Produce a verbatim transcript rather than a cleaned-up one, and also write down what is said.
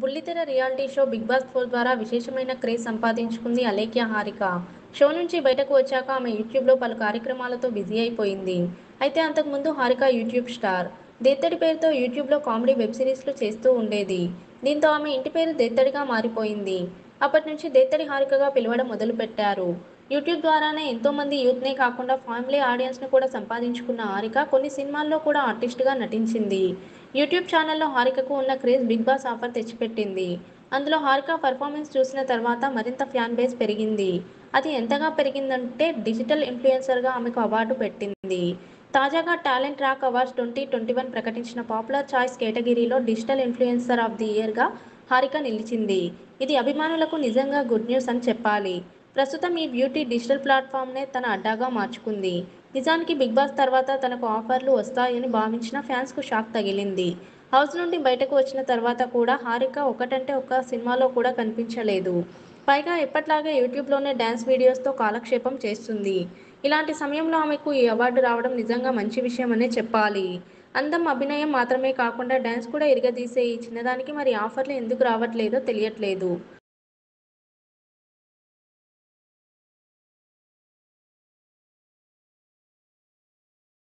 బుల్లితెర reality show 'Big Boss four' ద్వారా విశేషమైన క్రేజ్ సంపాదించుకుంది అలేఖ్య హారిక. షో నుంచి బయటకు వచ్చాక ఆమె యూట్యూబ్‌లో పలు కార్యక్రమాలతో బిజీ అయిపోయింది. అయితే అంతకుముందు హారిక యూట్యూబ్ స్టార్. 'దేత్తడి' పేరుతో యూట్యూబ్‌లో కామెడీ వెబ్ సిరీస్‌లు చేస్తూ ఉండేది. దీంతో ఆమె ఇంటి పేరు 'దేత్తడి'గా మారిపోయింది. అప్పటి నుంచి 'దేత్తడి హారిక'గా పిలవడం మొదలుపెట్టారు. యూట్యూబ్ ద్వారానే ఎంతోమంది యూత్‌నే కాకుండా ఫ్యామిలీ ఆడియన్స్‌ను కూడా సంపాదించుకున్న హారిక కొన్ని సినిమాల్లో కూడా ఆర్టిస్ట్‌గా నటించింది. యూట్యూబ్ ఛానల్‌లో హారికకు ఉన్న క్రేజ్ 'బిగ్ బాస్' ఆఫర్ తెచ్చిపెట్టింది. అందులో హారిక పెర్ఫార్మెన్స్ చూసిన తర్వాత మరింత ఫ్యాన్ బేస్ పెరిగింది. అది ఎంతగా పెరిగిందంటే డిజిటల్ ఇన్‌ఫ్లుయెన్సర్‌గా ఆమెకు అవార్డు పెట్టింది. తాజాగా టాలెంట్ రాక్ అవార్డ్స్ రెండు వేల ఇరవై ఒకటి ప్రకటించిన పాపులర్ చాయిస్ కేటగిరీలో డిజిటల్ ఇన్‌ఫ్లుయెన్సర్ ఆఫ్ ది ఇయర్‌గా హారిక నిలిచింది. ఇది అభిమానులకు నిజంగా గుడ్ న్యూస్ అని చెప్పాలి. ప్రస్తుతం ఈ బ్యూటీ డిజిటల్ ప్లాట్‌ఫామ్‌నే తన అడ్డాగా మార్చుకుంది. నిజానికి 'బిగ్ బాస్' తర్వాత తనకు ఆఫర్లు వస్తాయని భావించిన ఫ్యాన్స్‌కు షాక్ తగిలింది. హౌస్ నుండి బయటకు వచ్చిన తర్వాత కూడా హారిక ఒకటంటే ఒక్క సినిమాలో కూడా కనిపించలేదు. పైగా ఎప్పట్లాగే యూట్యూబ్‌లోనే డాన్స్ వీడియోస్‌తో కాలక్షేపం చేస్తుంది. ఇలాంటి సమయంలో ఆమెకు ఈ అవార్డు రావడం నిజంగా మంచి విషయమనే చెప్పాలి. అందం, అభినయం మాత్రమే కాకుండా డాన్స్ కూడా ఇరగదీసే ఈ చిన్నదానికి మరి ఆఫర్లు ఎందుకు రావట్లేదో తెలియట్లేదు.